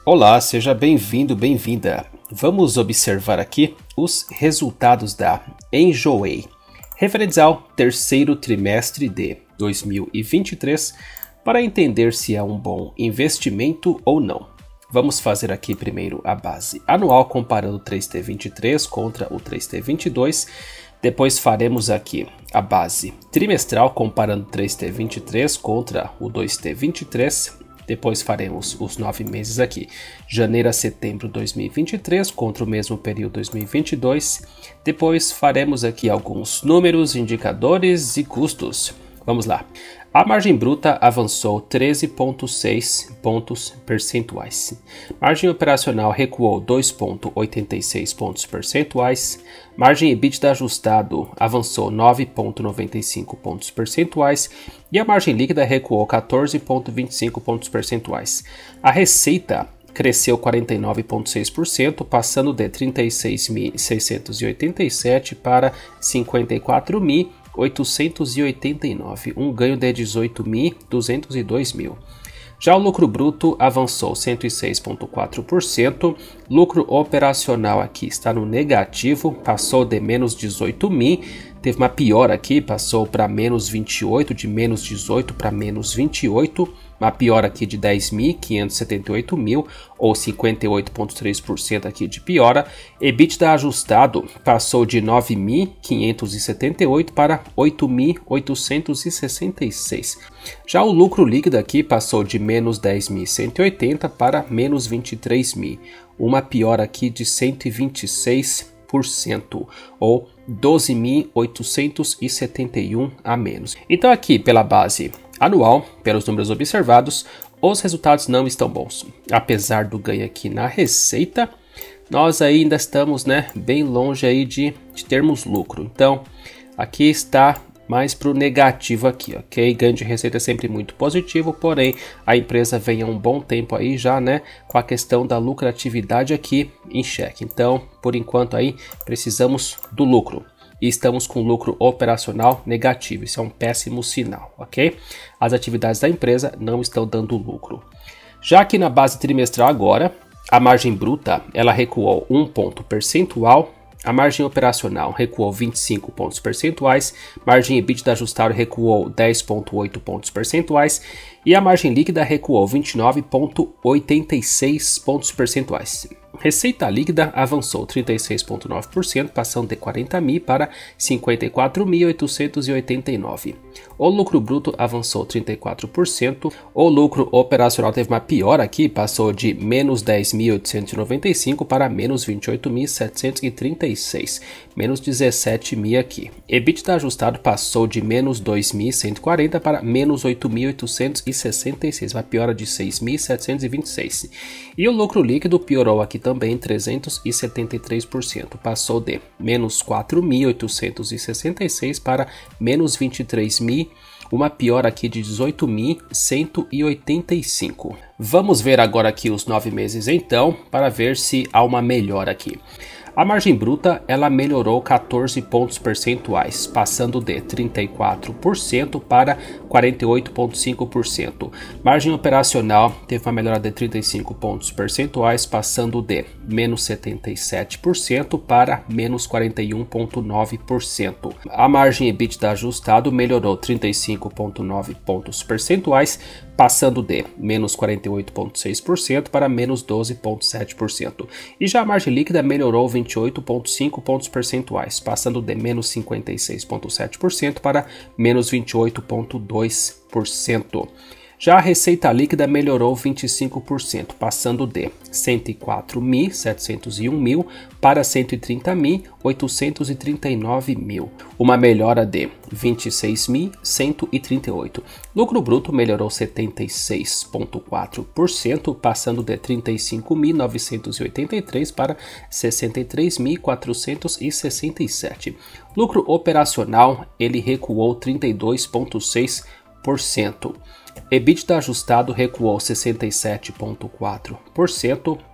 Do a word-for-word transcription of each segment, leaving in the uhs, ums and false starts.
Olá, seja bem-vindo, bem-vinda. Vamos observar aqui os resultados da Enjoei, referentes ao terceiro trimestre de dois mil e vinte e três, para entender se é um bom investimento ou não. Vamos fazer aqui primeiro a base anual comparando o três T vinte e três contra o três T vinte e dois. Depois faremos aqui a base trimestral comparando o três T vinte e três contra o dois T vinte e três. Depois faremos os nove meses aqui, janeiro a setembro de dois mil e vinte e três contra o mesmo período dois mil e vinte e dois. Depois faremos aqui alguns números, indicadores e custos. Vamos lá. A margem bruta avançou treze vírgula seis pontos percentuais. Margem operacional recuou dois vírgula oitenta e seis pontos percentuais. Margem EBITDA ajustado avançou nove vírgula noventa e cinco pontos percentuais. E a margem líquida recuou quatorze vírgula vinte e cinco pontos percentuais. A receita cresceu quarenta e nove vírgula seis por cento, passando de trinta e seis mil seiscentos e oitenta e sete para cinquenta e quatro mil oitocentos e oitenta e nove, um ganho de dezoito mil duzentos e dois mil. Já o lucro bruto avançou cento e seis vírgula quatro por cento, lucro operacional aqui está no negativo, passou de menos dezoito mil, teve uma piora aqui, passou para menos vinte e oito, de menos dezoito para menos vinte e oito, uma piora aqui de dez mil quinhentos e setenta e oito mil, ou cinquenta e oito vírgula três por cento aqui de piora. EBITDA ajustado passou de nove mil quinhentos e setenta e oito para oito mil oitocentos e sessenta e seis. Já o lucro líquido aqui passou de menos dez mil cento e oitenta para menos vinte e três mil, uma piora aqui de cento e vinte e seis por cento, ou doze mil oitocentos e setenta e um a menos. Então aqui pela base anual, pelos números observados, os resultados não estão bons. Apesar do ganho aqui na receita, nós ainda estamos, né, bem longe aí de, de termos lucro. Então aqui está mais para o negativo aqui, ok? Ganho de receita é sempre muito positivo, porém a empresa vem há um bom tempo aí já, né, com a questão da lucratividade aqui em xeque. Então, por enquanto aí, precisamos do lucro. E estamos com lucro operacional negativo, isso é um péssimo sinal, ok? As atividades da empresa não estão dando lucro. Já aqui na base trimestral agora, a margem bruta, ela recuou um ponto percentual. A margem operacional recuou vinte e cinco pontos percentuais, margem EBITDA ajustada recuou dez vírgula oito pontos percentuais e a margem líquida recuou vinte e nove vírgula oitenta e seis pontos percentuais. Receita líquida avançou trinta e seis vírgula nove por cento, passando de quarenta mil para cinquenta e quatro mil oitocentos e oitenta e nove. O lucro bruto avançou trinta e quatro por cento. O lucro operacional teve uma piora aqui, passou de menos dez mil oitocentos e noventa e cinco para menos vinte e oito mil setecentos e trinta e seis, menos dezessete mil aqui. EBITDA ajustado passou de menos dois mil cento e quarenta para menos oito mil oitocentos e sessenta e seis, uma piora de seis mil setecentos e vinte e seis. E o lucro líquido piorou aqui também trezentos e setenta e três por cento, passou de menos quatro mil oitocentos e sessenta e seis para menos vinte e três mil, uma piora aqui de dezoito mil cento e oitenta e cinco. Vamos ver agora aqui os nove meses então, para ver se há uma melhora aqui. A margem bruta ela melhorou quatorze pontos percentuais, passando de trinta e quatro por cento para quarenta e oito vírgula cinco por cento. Margem operacional teve uma melhora de trinta e cinco pontos percentuais, passando de menos setenta e sete por cento para menos quarenta e um vírgula nove por cento. A margem EBITDA ajustado melhorou trinta e cinco vírgula nove pontos percentuais, passando de menos quarenta e oito vírgula seis por cento para menos doze vírgula sete por cento. E já a margem líquida melhorou vinte e oito vírgula cinco pontos percentuais, passando de menos cinquenta e seis vírgula sete por cento para menos vinte e oito vírgula dois por cento. Já a receita líquida melhorou vinte e cinco por cento, passando de cento e quatro mil setecentos e um mil para cento e trinta mil oitocentos e trinta e nove mil, uma melhora de vinte e seis mil cento e trinta e oito. Lucro bruto melhorou setenta e seis vírgula quatro por cento, passando de trinta e cinco mil novecentos e oitenta e três para sessenta e três mil quatrocentos e sessenta e sete. Lucro operacional ele recuou trinta e dois vírgula seis por cento. EBITDA ajustado recuou sessenta e sete vírgula quatro por cento,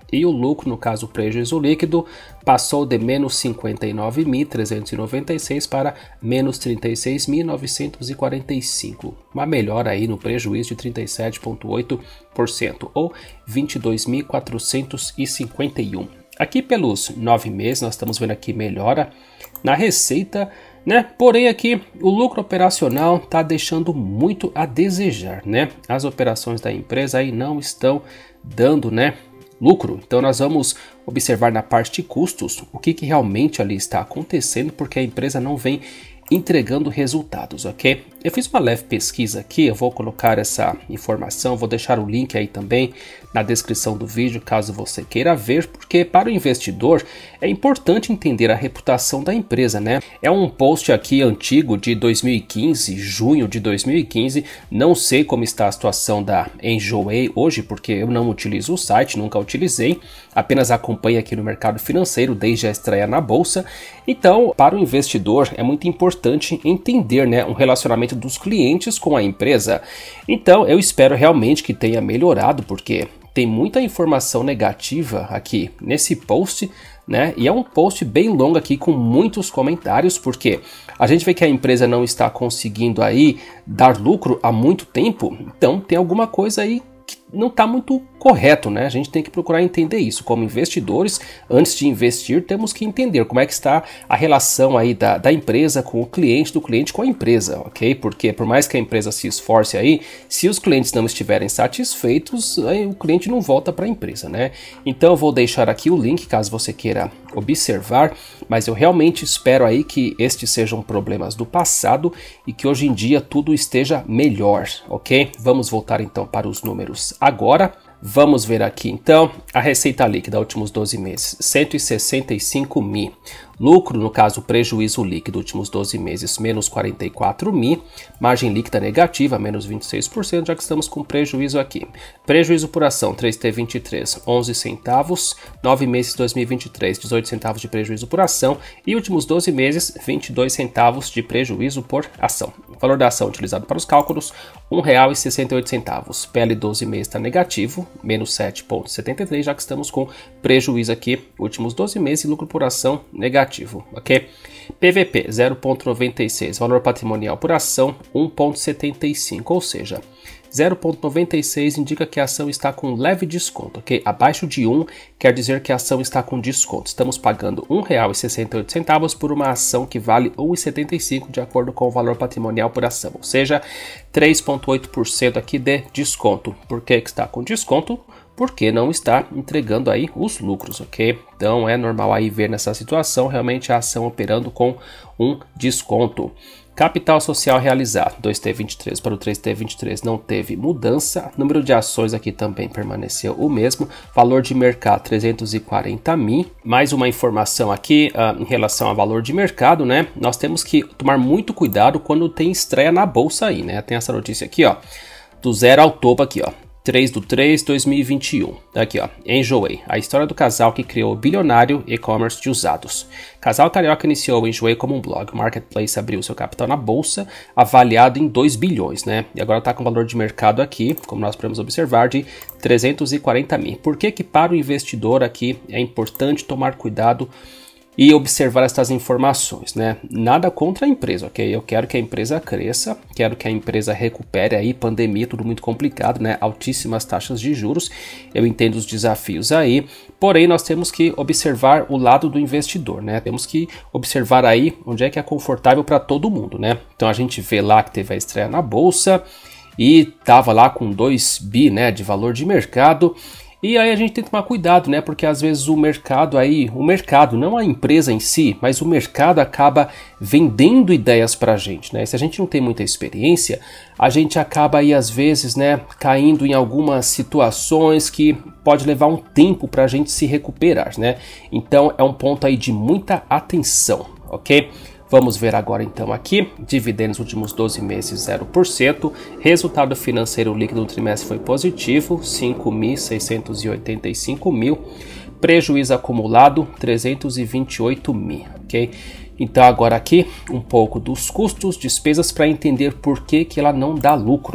E o lucro, no caso o prejuízo líquido, passou de menos cinquenta e nove mil trezentos e noventa e seis para menos trinta e seis mil novecentos e quarenta e cinco, uma melhora aí no prejuízo de trinta e sete vírgula oito por cento ou vinte e dois mil quatrocentos e cinquenta e um. Aqui pelos nove meses nós estamos vendo aqui melhora na receita, né? Porém aqui o lucro operacional está deixando muito a desejar, né? As operações da empresa aí não estão dando, né, lucro. Então nós vamos observar na parte de custos o que, que realmente ali está acontecendo, porque a empresa não vem entregando resultados, ok? Eu fiz uma leve pesquisa aqui, eu vou colocar essa informação, vou deixar o link aí também na descrição do vídeo, caso você queira ver, porque para o investidor é importante entender a reputação da empresa, né? É um post aqui antigo de dois mil e quinze, junho de dois mil e quinze, não sei como está a situação da Enjoei hoje, porque eu não utilizo o site, nunca utilizei, apenas acompanho aqui no mercado financeiro desde a estreia na bolsa. Então, para o investidor é muito importante entender, né, um relacionamento dos clientes com a empresa. Então eu espero realmente que tenha melhorado, porque tem muita informação negativa aqui nesse post, né? E é um post bem longo aqui com muitos comentários, porque a gente vê que a empresa não está conseguindo aí dar lucro há muito tempo, então tem alguma coisa aí que não está muito correto, né? A gente tem que procurar entender isso. Como investidores, antes de investir, temos que entender como é que está a relação aí da, da empresa com o cliente, do cliente com a empresa, ok? Porque por mais que a empresa se esforce aí, se os clientes não estiverem satisfeitos, aí o cliente não volta para a empresa, né? Então eu vou deixar aqui o link, caso você queira observar, mas eu realmente espero aí que estes sejam problemas do passado e que hoje em dia tudo esteja melhor, ok? Vamos voltar então para os números agora. Vamos ver aqui então a receita líquida últimos doze meses, cento e sessenta e cinco mil. Lucro, no caso prejuízo líquido últimos doze meses, menos quarenta e quatro mil. Margem líquida negativa, menos vinte e seis por cento, já que estamos com prejuízo aqui. Prejuízo por ação, três T vinte e três, onze centavos. nove meses dois mil e vinte e três, dezoito centavos de prejuízo por ação. E últimos doze meses, vinte e dois centavos de prejuízo por ação. O valor da ação utilizado para os cálculos, um real e sessenta e oito centavos. P L doze meses está negativo, menos sete vírgula setenta e três, já que estamos com prejuízo aqui, últimos doze meses, e lucro por ação negativo, ok? P V P zero vírgula noventa e seis, valor patrimonial por ação um vírgula setenta e cinco, ou seja, zero vírgula noventa e seis indica que a ação está com leve desconto, ok? Abaixo de um quer dizer que a ação está com desconto. Estamos pagando um real e sessenta e oito centavos por uma ação que vale um real e setenta e cinco de acordo com o valor patrimonial por ação, ou seja, três vírgula oito por cento aqui de desconto. Por que que está com desconto? Porque não está entregando aí os lucros, ok? Então é normal aí ver nessa situação realmente a ação operando com um desconto. Capital social realizado, dois T vinte e três para o três T vinte e três não teve mudança. Número de ações aqui também permaneceu o mesmo. Valor de mercado, trezentos e quarenta mil. Mais uma informação aqui uh, em relação ao valor de mercado, né? Nós temos que tomar muito cuidado quando tem estreia na bolsa aí, né? Tem essa notícia aqui, ó, do zero ao topo aqui, ó. três de três de dois mil e vinte e um. Aqui, ó, Enjoei, a história do casal que criou o bilionário e-commerce de usados. Casal carioca iniciou o Enjoei como um blog. O marketplace abriu seu capital na bolsa, avaliado em dois bilhões, né? E agora está com valor de mercado aqui, como nós podemos observar, de trezentos e quarenta mil. Por que que para o investidor aqui é importante tomar cuidado e observar estas informações, né? Nada contra a empresa, ok? Eu quero que a empresa cresça, quero que a empresa recupere aí, pandemia, tudo muito complicado, né? Altíssimas taxas de juros, eu entendo os desafios aí, porém nós temos que observar o lado do investidor, né? Temos que observar aí onde é que é confortável para todo mundo, né? Então a gente vê lá que teve a estreia na bolsa e tava lá com dois bi, né, de valor de mercado. E aí a gente tem que tomar cuidado, né? Porque às vezes o mercado aí, o mercado, não a empresa em si, mas o mercado acaba vendendo ideias pra gente, né? E se a gente não tem muita experiência, a gente acaba aí às vezes, né, caindo em algumas situações que pode levar um tempo pra gente se recuperar, né? Então é um ponto aí de muita atenção, ok? Vamos ver agora então aqui, dividendos últimos doze meses zero por cento, resultado financeiro líquido do trimestre foi positivo, cinco milhões seiscentos e oitenta e cinco mil, prejuízo acumulado trezentos e vinte e oito mil, ok? Então agora aqui um pouco dos custos, despesas para entender por que que ela não dá lucro.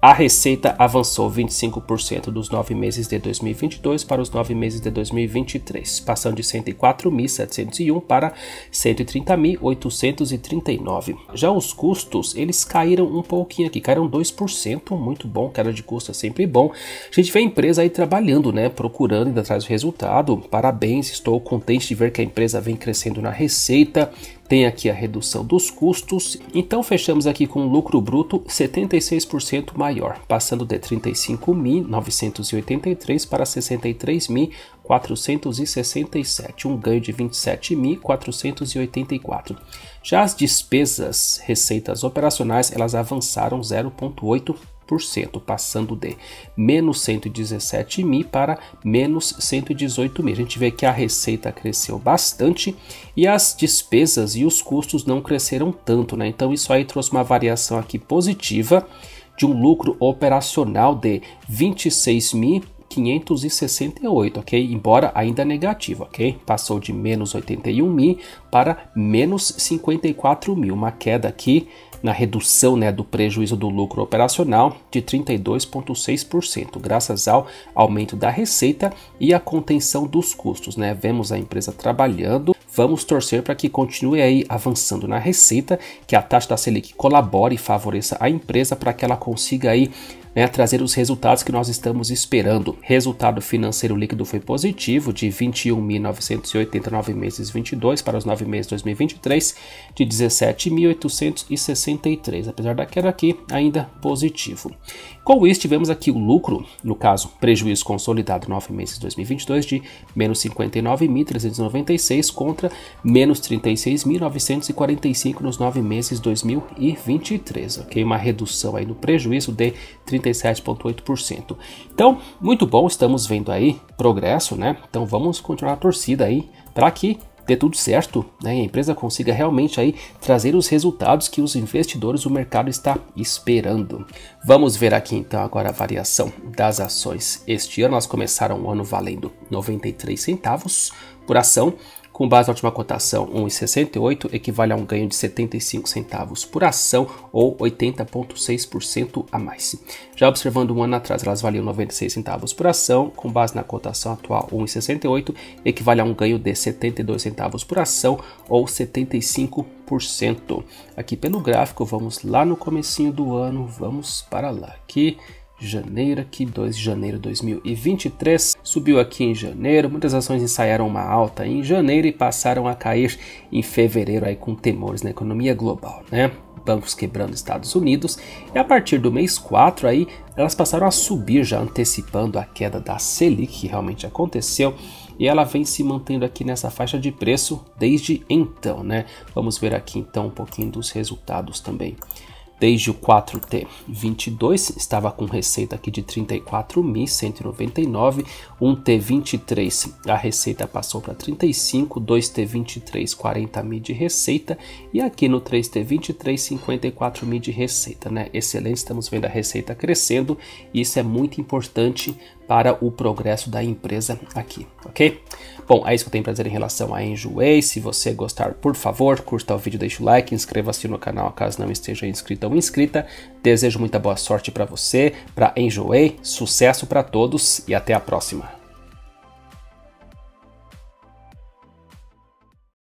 A receita avançou vinte e cinco por cento dos nove meses de dois mil e vinte e dois para os nove meses de dois mil e vinte e três, passando de cento e quatro mil setecentos e um para cento e trinta mil oitocentos e trinta e nove. Já os custos, eles caíram um pouquinho aqui, caíram dois por cento, muito bom, queda de custo é sempre bom. A gente vê a empresa aí trabalhando, né, procurando ainda atrás do resultado. Parabéns, estou contente de ver que a empresa vem crescendo na receita. Tem aqui a redução dos custos, então fechamos aqui com um lucro bruto setenta e seis por cento maior, passando de trinta e cinco mil novecentos e oitenta e três para sessenta e três mil quatrocentos e sessenta e sete, um ganho de vinte e sete mil quatrocentos e oitenta e quatro. Já as despesas, receitas operacionais, elas avançaram zero vírgula oito por cento, passando de menos cento e dezessete mil para menos cento e dezoito mil. A gente vê que a receita cresceu bastante e as despesas e os custos não cresceram tanto, né? Então isso aí trouxe uma variação aqui positiva de um lucro operacional de vinte e seis mil quinhentos e sessenta e oito, ok? Embora ainda negativo, ok? Passou de menos oitenta e um mil para menos cinquenta e quatro mil, uma queda aqui na redução, né, do prejuízo do lucro operacional de trinta e dois vírgula seis por cento, graças ao aumento da receita e a contenção dos custos, né? Vemos a empresa trabalhando, vamos torcer para que continue aí avançando na receita, que a taxa da Selic colabore e favoreça a empresa para que ela consiga aí, né, trazer os resultados que nós estamos esperando. Resultado financeiro líquido foi positivo, de vinte e um mil novecentos e oitenta nove meses vinte e dois para os nove meses de dois mil e vinte e três, de dezessete mil oitocentos e sessenta e três, apesar da queda aqui, ainda positivo. Com isso, tivemos aqui o lucro, no caso, prejuízo consolidado nove meses de dois mil e vinte e dois, de menos cinquenta e nove mil trezentos e noventa e seis contra menos trinta e seis mil novecentos e quarenta e cinco nos nove meses de dois mil e vinte e três, ok? Uma redução aí no prejuízo de trinta e sete vírgula oito por cento. Então, muito bom, estamos vendo aí progresso, né? Então vamos continuar a torcida aí para que dê tudo certo, né? E a empresa consiga realmente aí trazer os resultados que os investidores, o mercado está esperando. Vamos ver aqui então agora a variação das ações. Este ano elas começaram o ano valendo noventa e três centavos por ação. Com base na última cotação um real e sessenta e oito, equivale a um ganho de setenta e cinco centavos por ação ou oitenta vírgula seis por cento a mais. Já observando um ano atrás, elas valiam noventa e seis centavos por ação, com base na cotação atual um real e sessenta e oito, equivale a um ganho de setenta e dois centavos por ação ou setenta e cinco por cento. Aqui pelo gráfico, vamos lá no comecinho do ano, vamos para lá aqui. Janeiro aqui, dois de janeiro de dois mil e vinte e três, subiu aqui em janeiro, muitas ações ensaiaram uma alta em janeiro e passaram a cair em fevereiro aí com temores na economia global, né? Bancos quebrando Estados Unidos, e a partir do mês quatro aí, elas passaram a subir já antecipando a queda da Selic, que realmente aconteceu, e ela vem se mantendo aqui nessa faixa de preço desde então, né? Vamos ver aqui então um pouquinho dos resultados também. Desde o quatro T vinte e dois estava com receita aqui de trinta e quatro mil cento e noventa e nove, um T vinte e três a receita passou para trinta e cinco, dois T vinte e três quarenta mil de receita e aqui no três T vinte e três cinquenta e quatro mil de receita, né? Excelente, estamos vendo a receita crescendo e isso é muito importante para o progresso da empresa aqui, ok? Bom, é isso que eu tenho para dizer em relação a Enjoei. Se você gostar, por favor, curta o vídeo, deixa o like, inscreva-se no canal caso não esteja inscrito ou inscrita. Desejo muita boa sorte para você, para Enjoei, sucesso para todos e até a próxima.